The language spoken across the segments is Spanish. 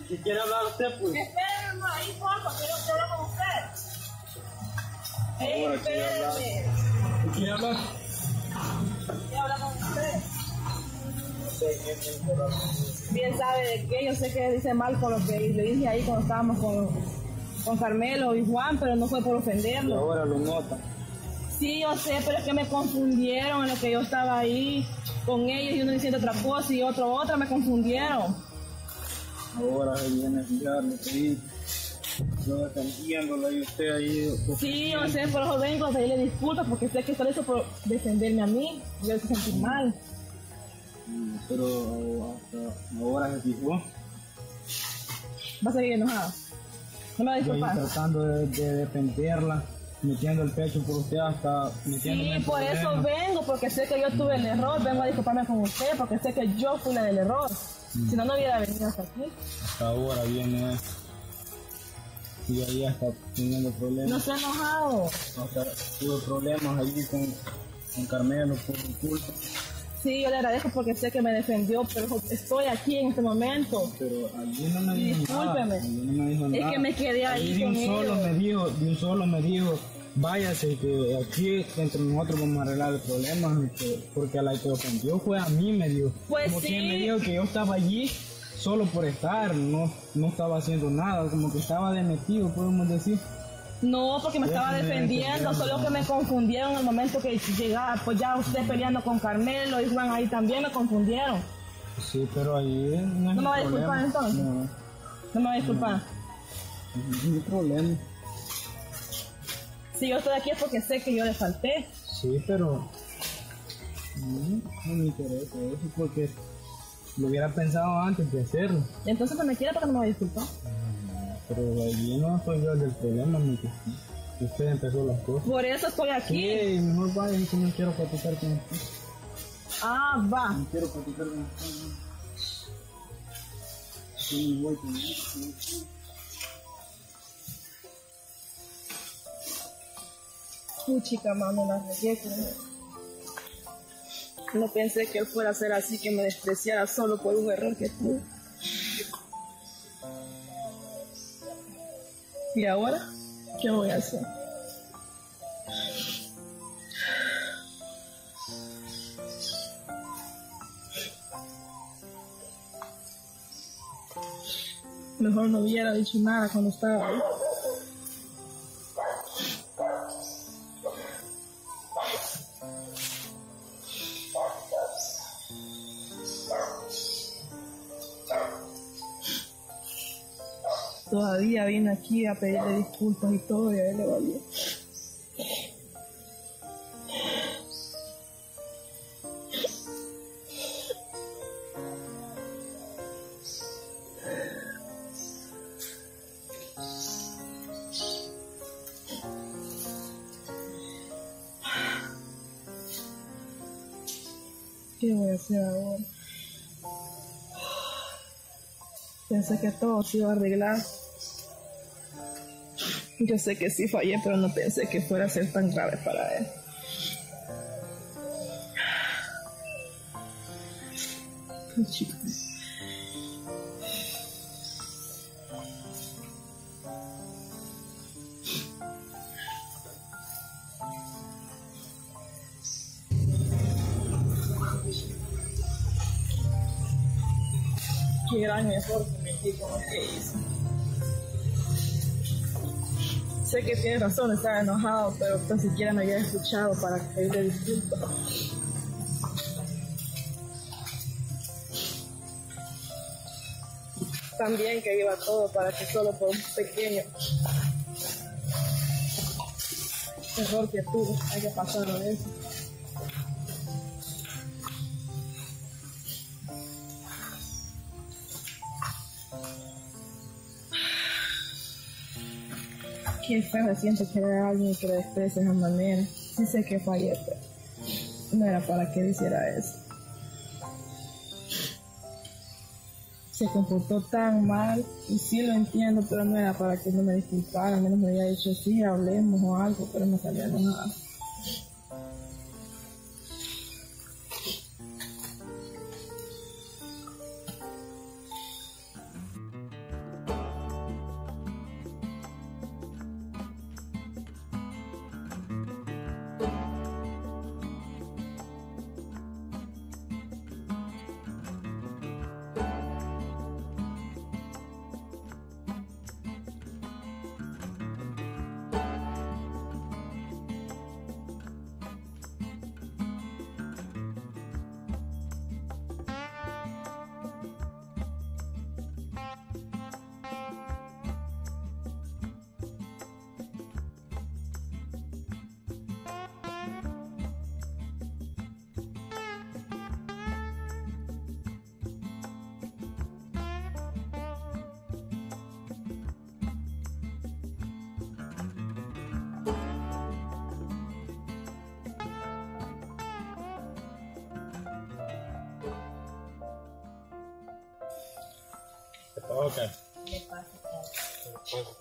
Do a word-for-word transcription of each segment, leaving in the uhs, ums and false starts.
Si quiere hablar usted, pues. Espérenme ahí, porfa, quiero hablar con usted. Ey, Ahora quiere hablar. espérenme. ¿Quiere hablar? Quiero hablar con usted. No sé qué tiene que hablar con usted. Bien sabe de qué, yo sé que dice mal con lo que le dije ahí cuando estábamos con, con Carmelo y Juan, pero no fue por Y ofenderlo. ahora lo nota. Sí, yo sé, pero es que me confundieron en lo que yo estaba ahí con ellos y uno diciendo otra cosa y otro otra, me confundieron. Ahora se viene a mirarlo, sí. Yo defendiéndolo y usted ahí. Sí, yo sé, por eso vengo a pedirle disculpas porque sé que solo hizo por defenderme a mí. Yo me sentí mal. Pero hasta ahora se fijó. ¿Va a seguir enojado? No me va a Yo ahí disculpar. tratando de, de defenderla, metiendo el pecho por usted hasta metiéndome Sí, en por eso problemas. vengo, porque sé que yo tuve el error. Vengo a disculparme con usted porque sé que yo fui la del error. Si no, no hubiera venido hasta aquí. Hasta ahora viene y ahí está teniendo problemas. No se ha enojado. Hasta tuve problemas allí con, con Carmelo por mi culpa. Sí, yo le agradezco porque sé que me defendió, pero estoy aquí en este momento. Pero allí no me dijo Discúlpeme. nada. Allí no me dijo Es nada. que me quedé ahí Allí de un con solo ellos. me dijo, de un solo me dijo, váyase que aquí entre nosotros vamos a arreglar el problema, y que- porque a la que ofendió fue a mí, me dijo. Pues como sí. quien me dijo que yo estaba allí solo por estar, no, no estaba haciendo nada, como que estaba de metido, podemos decir. No, porque me estaba Déjame defendiendo, defenderme. solo que me confundieron en el momento que llegaba, pues ya usted peleando con Carmelo y Juan ahí también me confundieron. Sí, pero ahí no ¿No es me va a mi disculpar problema. entonces? No, No me va a disculpar. no es mi problema. Si yo estoy aquí es porque sé que yo le falté. Sí, pero no, no me interesa eso porque lo hubiera pensado antes de hacerlo. Entonces no me quiere porque no me va a disculpar. Pero allí no soy yo el del problema, ni que que usted empezó las cosas. Por eso estoy aquí. Sí, mejor vaya, que no quiero platicar con usted. Ah, va. No quiero platicar con usted. Sí, me voy con usted. Puchica, mano, la regué con él. No pensé que él fuera a ser así, que me despreciara solo por un error que tuve. ¿Y ahora? ¿Qué voy a hacer? Mejor no hubiera dicho nada cuando estaba ahí. Todavía vine aquí a pedirle disculpas y todo, y a él le valió. ¿Qué voy a hacer ahora? Pensé que todo se iba a arreglar. Yo sé que sí fallé, pero no pensé que fuera a ser tan grave para él. Chico. Qué gran error cometí con lo que hice. Sé que tiene razón, estaba enojado, pero tan siquiera me había escuchado para pedirle disculpas. También que iba todo para que solo por un pequeño error que tuve hay que pasarlo de eso. Qué feo se siente que vea a alguien que le desprecie de esa manera. Sí sé que fallé, pero no era para que él hiciera eso. Se comportó tan mal, y sí lo entiendo, pero no era para que no me disculpara, al menos me había dicho sí, hablemos o algo, pero no salió nada. Ok. Le pasa todo.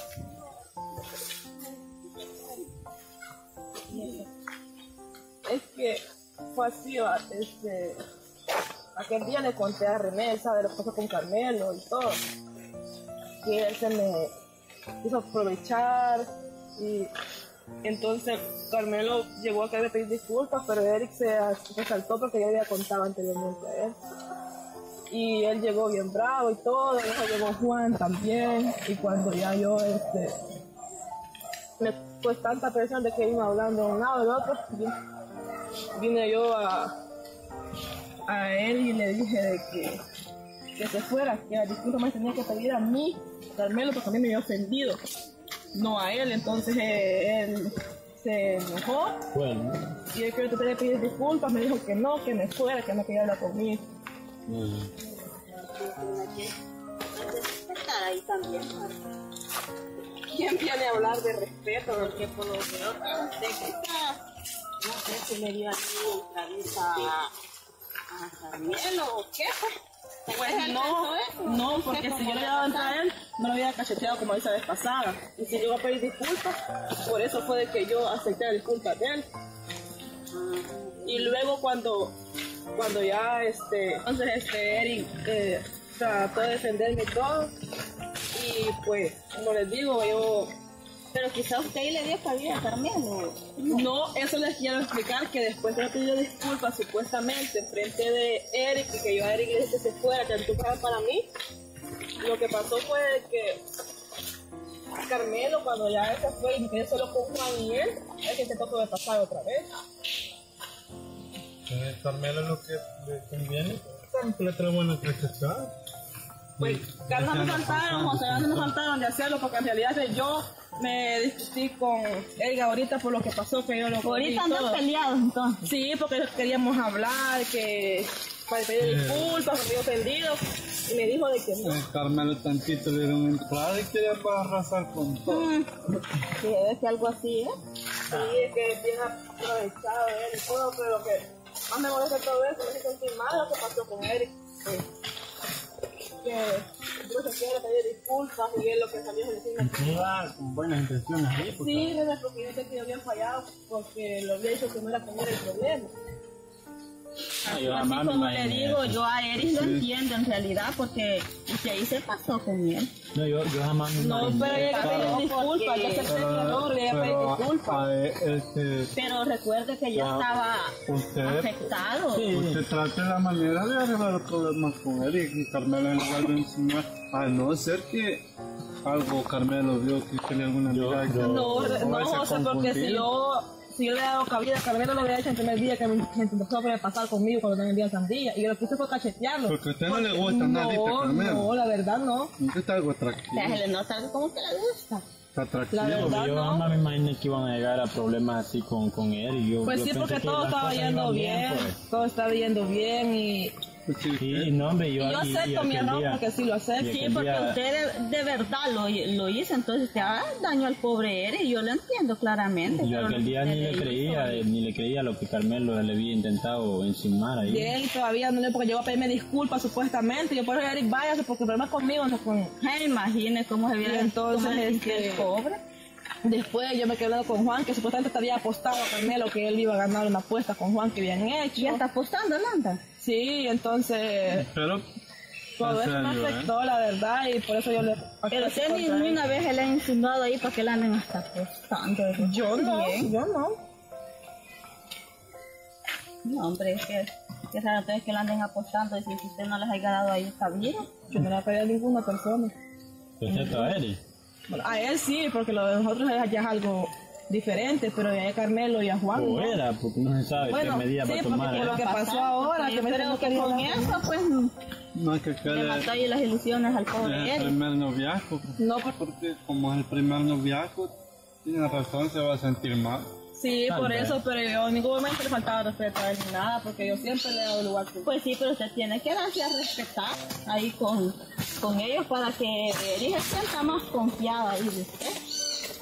Es que fue así, va, este, aquel día le conté a René, ¿sabes? Lo que pasó con Carmelo y todo. Que él se me quiso aprovechar y entonces Carmelo llegó a querer pedir disculpas, pero Eric se resaltó porque ya había contado anteriormente a él. Y él llegó bien bravo y todo, y luego llegó Juan también, y cuando ya yo, este, me pues tanta presión de que iba hablando de un lado y del otro, vine yo a, a él y le dije de que, que se fuera, que la disculpa me tenía que pedir a mí, Carmelo, porque a mí me había ofendido, no a él. Entonces eh, él se enojó, Bueno. y él quería tratar de pedir disculpas, me dijo que no, que me fuera, que no quería hablar conmigo. Mm. Respetar ahí también. ¿Quién viene a hablar de respeto? Porque por lo que yo pensé que está, no sé si le dio aquí entrevista a, a Carmelo o qué fue. Pues no, no, porque si yo le había dado entrada a él, no lo había cacheteado como esa vez pasada. Y si llegó a pedir disculpas, por eso fue de que yo acepté la disculpa de él. Y luego cuando, cuando ya, este, entonces este Eric eh, trató de defenderme y todo. Y pues, como les digo, yo... Pero quizá usted ahí le dio cabida a Carmelo. No, eso les quiero explicar, que después de pedir disculpas supuestamente en frente de Eric, y que yo a Eric le dije que se fuera, que tú fuera para mí, lo que pasó fue que Carmelo, cuando ya él se fue y me quedé solo con Juan y él, es que intentó sobrepasar otra vez. Eh, Carmelo lo que le conviene, siempre le trae buena prestación. Pues ganas me faltaron, José, ganas me faltaron de hacerlo, porque en realidad yo me discutí con Eric ahorita por lo que pasó, que yo lo Ahorita andan peleados entonces. Sí, porque queríamos hablar, que para pedir disculpas, me había ofendido, y me dijo de que no. Eh, Carmelo tantito le dieron entrada y quiere arrasar con todo. Mm. Sí, es que algo así, ¿eh? Sí, es que es bien aprovechado él y todo, pero lo que más me molesta de todo eso, me hizo sentir mal lo que pasó con Eric. Que, que yo se quiere pedir disculpas y él lo que salió es decirme. Iba con buenas intenciones ahí. Porque... Sí, desde porque yo sé que yo había fallado, porque lo había dicho que no era con él el problema. Así como le digo, yo a Eric lo entiendo en realidad, porque si ahí se pasó con él. No, yo, yo jamás me No, pero ella pidió disculpas, yo acepté mi error, ella pidió disculpas. Este, Pero recuerde que yo Ya, estaba usted, afectado. usted trate la manera de arreglar los problemas con él y Carmelo en lugar de enseñar, a no ser que algo Carmelo vio que tenía alguna amiga que No, o no, ese o sea, porque confundido. si yo, si yo le he dado cabida a Carmelo, lo había hecho el primer día que me empezó a pasar conmigo cuando me vendía sandía, y yo lo que hice fue cachetearlo. Porque a usted no le gusta nadita No, Carmelo. no, la verdad no. Usted está algo atractivo. Déjale notar cómo que le gusta. Está atractivo. La verdad Yo no. jamás me imaginé que iban a llegar a problemas así con, con él. Y yo, Pues yo sí, pensé porque que todo las estaba cosas yendo iban bien, pues. todo estaba yendo bien y... Sí, Y no, hombre, yo, Y yo y- y acepto mi aquel error día- porque sí lo acepto. y Sí, aquel porque día- usted de, de verdad lo, lo hizo, entonces te da daño al pobre Eric, yo lo entiendo claramente. Yo pero aquel lo día que ni usted le creía, hizo- eh, ni le creía lo que Carmelo le había intentado encimar ahí. Y él todavía no le, porque llegó a pedirme disculpas supuestamente, yo por eso Eric váyase porque el problema es conmigo, no es con... Ay, imagine cómo se Y viera entonces, cómo le este, sintió el pobre. Después yo me quedé hablando con Juan, que supuestamente te había apostado a Carmelo que él iba a ganar una apuesta con Juan que habían hecho. Ya está apostando, Landa. Sí, entonces Pero, todo en eso me serio, ¿eh? afectó, la verdad, y por eso yo le... Pero usted ni, ni una vez se le ha insinuado ahí para que le anden hasta apostando. Yo no, Bien. yo no. No, hombre, es que, que saben ustedes que le anden apostando y si usted no les haya dado ahí está bien. Yo no le he pedido a ninguna persona. Excepto a Eric. Bueno, a él sí, porque lo de nosotros es- ya es algo diferente, pero ya a Carmelo y a Juan O no. era, porque no se sabe Bueno, qué medida sí, va a porque tomar. por lo ¿eh? que pasó ahora, que me Pero no que quería con hablar. eso, pues, no es que le quede mató ahí las ilusiones al pobre el Eric. primer noviazgo. No, por- Porque como es el primer noviazgo, tiene razón, se va a sentir mal. sí, Tal por vez. eso, pero yo en ningún momento le faltaba respeto a él ni nada, porque yo siempre le he dado lugar. que- Pues sí, pero usted tiene que darse a respetar ahí con, con ellos para que Eric se sienta más confiada ahí de usted.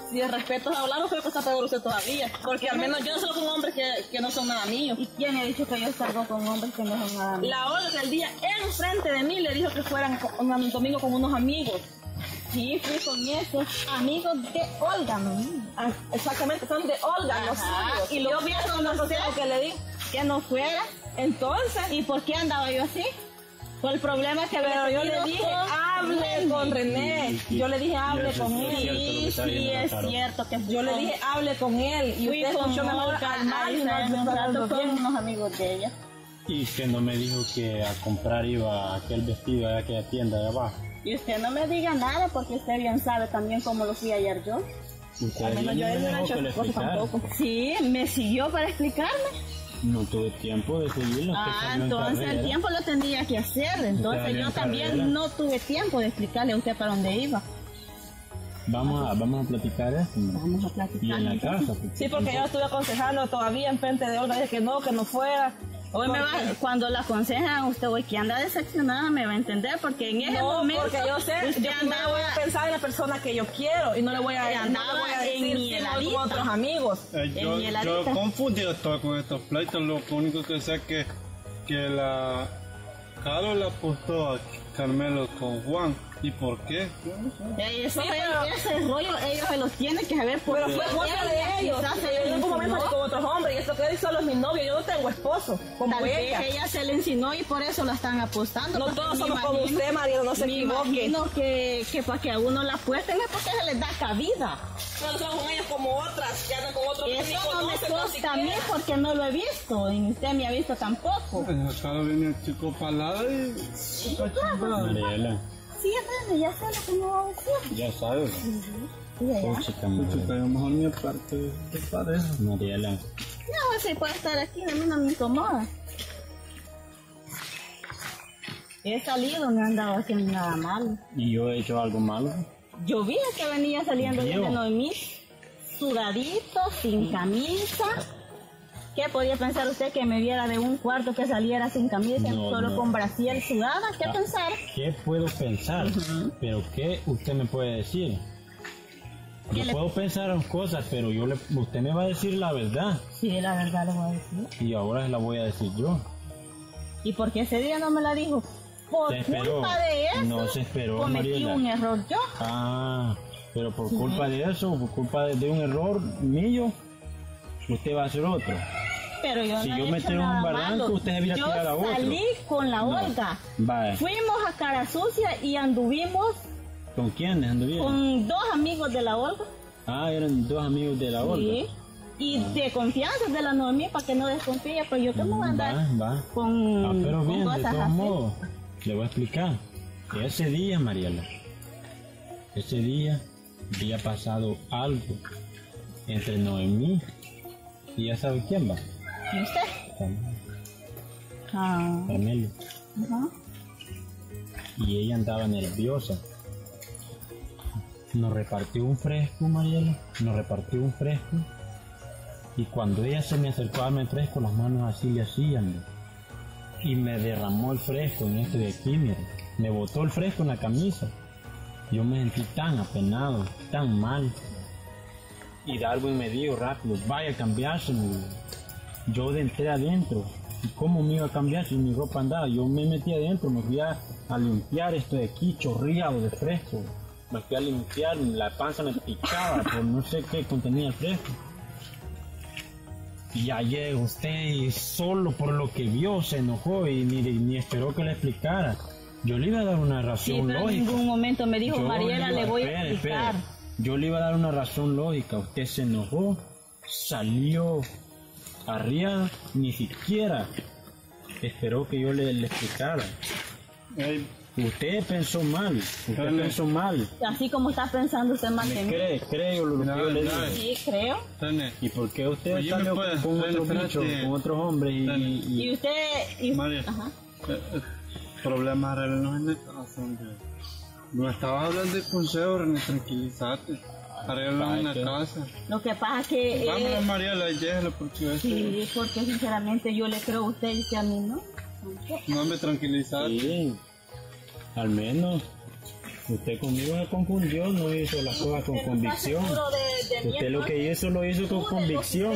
Si de respeto hablamos, creo que está peor usted todavía. Porque al menos yo salgo con hombres que, que no son nada míos. ¿Y quién ha dicho que yo salgo con hombres que no son nada míos? La Olga el día enfrente de mí le dijo que fueran con- un domingo con unos amigos. Sí, fui con esos amigos de Olga, ¿no? Ah, exactamente, son de Olga, los Ajá, suyos. y lo yo vi vi a eso conocer. que le di. Que no fuera. Entonces, ¿Y por qué andaba yo así? Por el problema que había pero yo tenido le dije, con hable Wendy. con René. Yo le dije, hable eso con es él. cierto lo que Sí, está sí, diciendo es Caro. cierto que fui Yo le con- dije, hable con él. Y fui usted con escuchó mejor Olga al mal y no a al un rato los con bien. unos amigos de ella. Y que no me dijo que a comprar iba aquel vestido a aquella tienda de abajo. Y usted no me diga nada porque usted bien sabe también cómo lo fui ayer yo. Usted Al menos no yo a él no me le he dejó hecho que le cosas explicara. tampoco. Sí, me siguió para explicarme. No tuve tiempo de seguirlo. usted Ah, salió en entonces el carrera. tiempo lo tendría que hacer. Entonces salió yo en también carrera. no tuve tiempo de explicarle a usted para dónde iba. Vamos a, vamos a platicar esto. Vamos a platicar. Y en la entonces. casa. porque Sí, porque yo estuve aconsejando todavía enfrente de Olga, dije que no, que no fuera. Hoy me va, cuando la aconsejan usted hoy que anda decepcionada me va a entender porque en ese No, momento porque yo sé, usted yo primero andaba voy a pensar en la persona que yo quiero y no le voy a, no le andaba voy a en decir mi sí, no, heladita. con otros amigos. Eh, En yo, mi yo heladita. confundido todo con estos pleitos, lo único que sé es que, que la Caro la apostó a Carmelo con Juan. ¿Y por qué? Eh, Eso, Sí, es- pero- ese rollo ellos se los tienen que saber por Pero qué. fue cosa de ellos. Quizás Yo ella en le algún momento insinuó. salí con otros hombres y esto que él solo es mi novio, yo no tengo esposo, como Tal vez ella. ella se le insinuó y por eso la están apostando. No porque todos me somos como imagino- usted, María, no se me equivoque. imagino que, que para que a uno la apuesten es porque se les da cabida. No somos con ellos como otras, que andan con otros que ni Eso no me conocen, no consta a mí siquiera. porque no lo he visto y usted me ha visto tampoco. La Caro viene el chico palada y... Mariela, Sí, René, ya sé lo que me va a decir. ya sabes. Sí, ya. Pucha, Pucha, Mariela. que a lo mejor mi parte de pareja. Mariela. No, si puede estar aquí, a mí no me incomoda. He salido, no he andado haciendo nada malo. ¿Y yo he hecho algo malo? Yo vi que venía saliendo Yo. de Noemí, sudadito, sin camisa. ¿Qué podía pensar usted que me viera de un cuarto que saliera sin camisa, No, solo no. con brasier sudada? ¿Qué Ah. pensar? ¿Qué puedo pensar? Pero ¿qué usted me puede decir? ¿Qué Yo le- puedo pensar en cosas, pero yo le, usted me va a decir la verdad. Sí, la verdad le voy a decir. Y ahora se la voy a decir yo. ¿Y por qué ese día no me la dijo? Por Se esperó. culpa de eso, No se esperó, cometí Mariela. un error yo. Ah, pero por culpa de eso, por culpa de, de un error mío, usted va a hacer otro. Pero yo Si no yo he me hecho tiro en un nada barranco, malo. usted se viene a Yo tirar a otro. salí con la No. Olga. Vaya, Fuimos a Cara Sucia y anduvimos ¿con quién anduvieron? con dos amigos de la Olga. Ah, eran dos amigos de la Olga. Sí. Y de confianza de la Noemí para que no desconfíe, pero yo que me voy a andar Va, va. con, Ah, pero con bien, de cosas todos así. modos, le voy a explicar que ese día, Mariela, ese día había pasado algo entre Noemí y ya sabe quién va. ¿Y usted? Carmelo. Ah, Carmelo. ajá. Y ella andaba nerviosa. Nos repartió un fresco, Mariela, nos repartió un fresco. Y cuando ella se me acercó a darme el fresco, las manos así le hacían. ¿no? Y me derramó el fresco en este de aquí, mire. Me botó el fresco en la camisa. Yo me sentí tan apenado, tan mal. Y Darwin me dijo rápido, vaya a cambiarse. Yo de entré adentro. ¿Y cómo me iba a cambiar si mi ropa andaba? Yo me metí adentro, me fui a, a limpiar esto de aquí, chorreado de fresco. Me fui a limpiar, la panza me picaba por no sé qué contenía el fresco. Y ya llegó usted y solo por lo que vio se enojó y ni, ni esperó que le explicara. Yo le iba a dar una Sí, razón pero en lógica. ningún momento me dijo, Yo Mariela, iba- le voy a espere, explicar. espere. Yo le iba a dar una razón lógica. Usted se enojó, salió arriba, ni siquiera esperó que yo le, le explicara. Ey, Usted pensó mal, usted Dale. pensó mal. Así como está pensando usted más que ¿Me mí. cree? Creo lo que Mira, yo le mira. digo. Sí, creo. René, ¿Y por qué usted Oye, salió ¿me puedes- con René, otros bichos, espérate. con otros hombres y, René. y- Y usted... Y, María, ajá. eh, eh, problemas arreglanos en el casa, hombre. No estabas hablando de consejo, René, tranquilízate. Arreglanos en la ¿qué? casa. Lo que pasa es que... Vámonos, eh, Mariela, y déjalo porque este... sí, porque sinceramente yo le creo a usted y usted a mí, ¿no? No me tranquilízate. Sí, al menos. Usted conmigo se confundió, no hizo las cosas con convicción. De, de Usted lo que hizo lo hizo con convicción.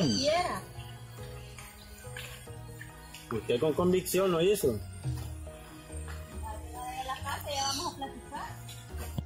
Usted con convicción lo hizo. A la casa ya vamos a platicar.